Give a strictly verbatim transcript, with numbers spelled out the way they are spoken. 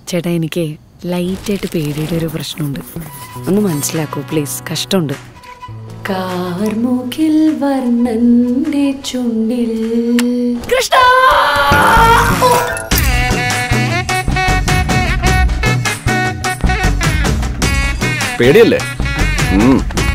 ചേട്ടാ എനിക്ക് ലൈറ്റായിട്ട് പേടിയുടെ ഒരു പ്രശ്നമുണ്ട്. ഒന്ന് മനസ്സിലാക്കൂ പ്ലീസ്, കഷ്ടമുണ്ട്. കാർമുകിൽ വർണ്ണന്റെ ചുണ്ടിൽ കൃഷ്ണ പേടിയല്ലേ?